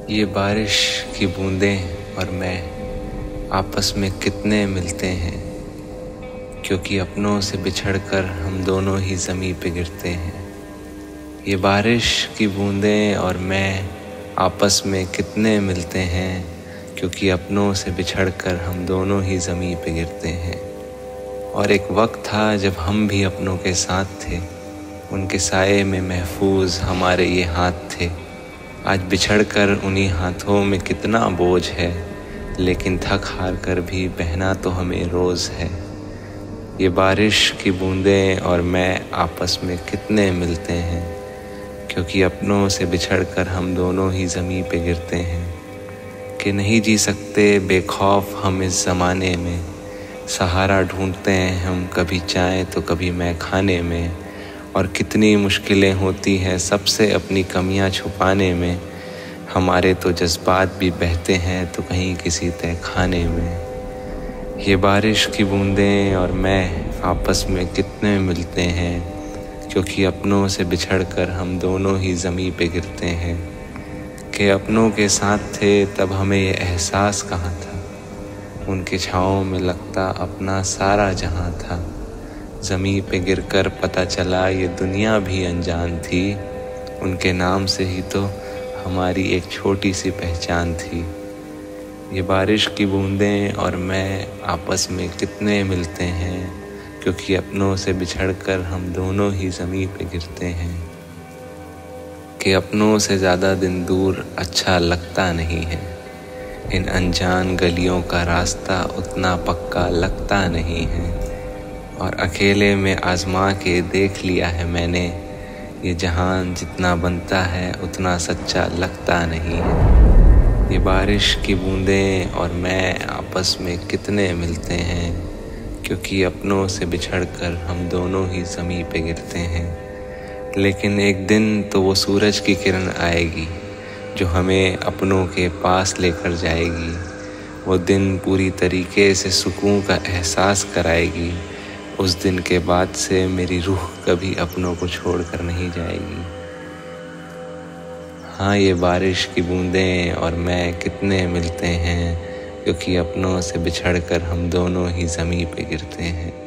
ये बारिश की बूंदें और मैं आपस में कितने मिलते हैं, क्योंकि अपनों से बिछड़कर हम दोनों ही ज़मीं पे गिरते हैं। ये बारिश की बूंदें और मैं आपस में कितने मिलते हैं, क्योंकि अपनों से बिछड़कर हम दोनों ही ज़मीं पे गिरते हैं। और एक वक्त था जब हम भी अपनों के साथ थे, उनके साए में महफूज हमारे ये हाथ थे। आज बिछड़कर उन्हीं हाथों में कितना बोझ है, लेकिन थक हार कर भी बहना तो हमें रोज़ है। ये बारिश की बूंदें और मैं आपस में कितने मिलते हैं, क्योंकि अपनों से बिछड़कर हम दोनों ही ज़मीं पे गिरते हैं। कि नहीं जी सकते बेखौफ हम इस ज़माने में, सहारा ढूंढते हैं हम कभी चाय तो कभी मैं खाने में। और कितनी मुश्किलें होती हैं सबसे अपनी कमियां छुपाने में। हमारे तो जज्बात भी बहते हैं तो कहीं किसी तय खाने में। ये बारिश की बूंदें और मैं आपस में कितने मिलते हैं, क्योंकि अपनों से बिछड़कर हम दोनों ही ज़मीं पे गिरते हैं। कि अपनों के साथ थे तब हमें ये एहसास कहाँ था, उनके छाँव में लगता अपना सारा जहां था। ज़मीं पे गिरकर पता चला ये दुनिया भी अनजान थी, उनके नाम से ही तो हमारी एक छोटी सी पहचान थी। ये बारिश की बूंदें और मैं आपस में कितने मिलते हैं, क्योंकि अपनों से बिछड़कर हम दोनों ही ज़मीं पे गिरते हैं। कि अपनों से ज़्यादा दिन दूर अच्छा लगता नहीं है, इन अनजान गलियों का रास्ता उतना पक्का लगता नहीं है। और अकेले में आज़मा के देख लिया है मैंने, ये जहान जितना बनता है उतना सच्चा लगता नहीं है। ये बारिश की बूंदें और मैं आपस में कितने मिलते हैं, क्योंकि अपनों से बिछड़कर हम दोनों ही ज़मीं पे गिरते हैं। लेकिन एक दिन तो वो सूरज की किरण आएगी, जो हमें अपनों के पास लेकर जाएगी। वो दिन पूरी तरीके से सुकून का एहसास कराएगी। उस दिन के बाद से मेरी रूह कभी अपनों को छोड़कर नहीं जाएगी। हाँ, ये बारिश की बूंदें और मैं कितने मिलते हैं, क्योंकि अपनों से बिछड़कर हम दोनों ही ज़मीं पे गिरते हैं।